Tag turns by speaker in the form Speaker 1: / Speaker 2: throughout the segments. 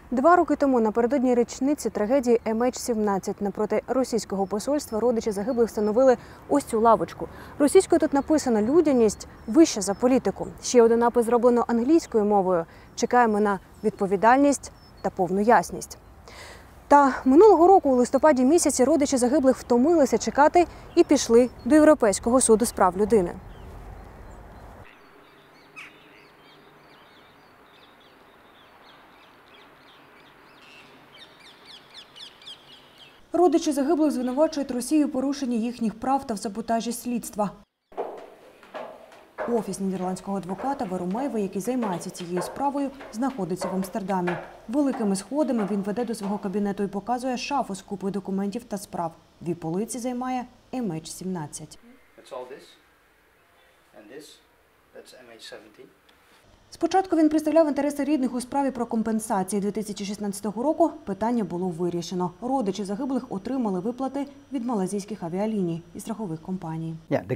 Speaker 1: 2 роки тому, напередодні річниці трагедії MH17 напроти російського посольства, родичі загиблих встановили ось цю лавочку. Російською тут написано «Людяність вища за політику». Ще один напис зроблено англійською мовою. Чекаємо на відповідальність та повну ясність. Та минулого року у листопаді місяці родичі загиблих втомилися чекати і пішли до Європейського суду з прав людини. Родичі загиблих звинувачують Росію у порушенні їхніх прав та в саботажі слідства. Офіс нідерландського адвоката Верумеєва, який займається цією справою, знаходиться в Амстердамі. Великими сходами він веде до свого кабінету і показує шафу з купою документів та справ. Дві полиці займає MH17. Спочатку він представляв інтереси рідних у справі про компенсації. 2016 року питання було вирішено. Родичі загиблих отримали виплати від малайзійських авіаліній і страхових компаній.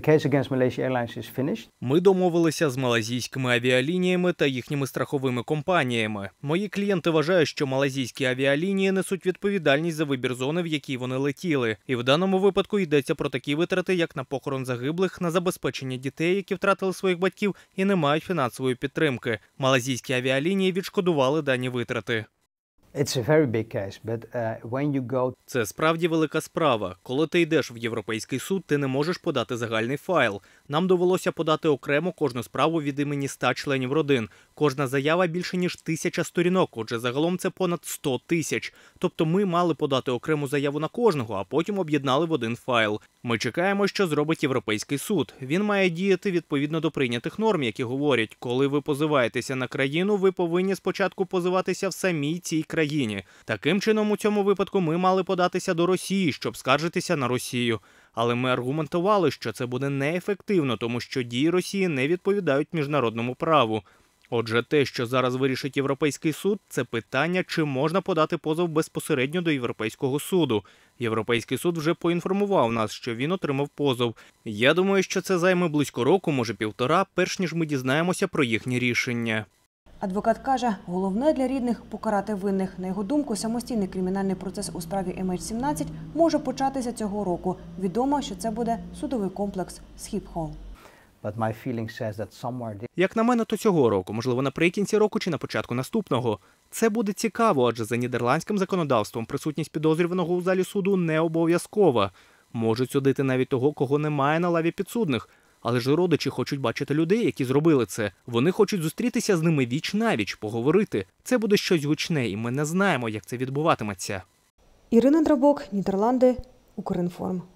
Speaker 2: Ми домовилися з малайзійськими авіалініями та їхніми страховими компаніями. Мої клієнти вважають, що малайзійські авіалінії несуть відповідальність за вибір зони, в якій вони летіли. І в даному випадку йдеться про такі витрати, як на похорон загиблих, на забезпечення дітей, які втратили своїх батьків і не мають фінансової підтримки. Малайзійські авіалінії відшкодували дані витрати. Це справді велика справа. Коли ти йдеш в Європейський суд, ти не можеш подати загальний файл. Нам довелося подати окремо кожну справу від імені 100 членів родин. Кожна заява більше ніж 1000 сторінок, отже загалом це понад 100 тисяч. Тобто ми мали подати окрему заяву на кожного, а потім об'єднали в один файл. Ми чекаємо, що зробить Європейський суд. Він має діяти відповідно до прийнятих норм, які говорять, коли ви позиваєтеся на країну, ви повинні спочатку позиватися в самій цій країні. Таким чином, у цьому випадку ми мали податися до Росії, щоб скаржитися на Росію. Але ми аргументували, що це буде неефективно, тому що дії Росії не відповідають міжнародному праву. Отже, те, що зараз вирішить Європейський суд, це питання, чи можна подати позов безпосередньо до Європейського суду. Європейський суд вже поінформував нас, що він отримав позов. Я думаю, що це займе близько року, може півтора, перш ніж ми дізнаємося про їхнє рішення.
Speaker 1: Адвокат каже, головне для рідних – покарати винних. На його думку, самостійний кримінальний процес у справі MH17 може початися цього року. Відомо, що це буде судовий комплекс Schiphol.
Speaker 2: Як на мене, то цього року, можливо, наприкінці року чи на початку наступного. Це буде цікаво, адже за нідерландським законодавством присутність підозрюваного у залі суду не обов'язкова. Можуть судити навіть того, кого немає на лаві підсудних. Але ж родичі хочуть бачити людей, які зробили це. Вони хочуть зустрітися з ними віч-навіч, поговорити. Це буде щось гучне, і ми не знаємо, як це відбуватиметься.
Speaker 1: Ірина Драбок, Нідерланди, Укрінформ.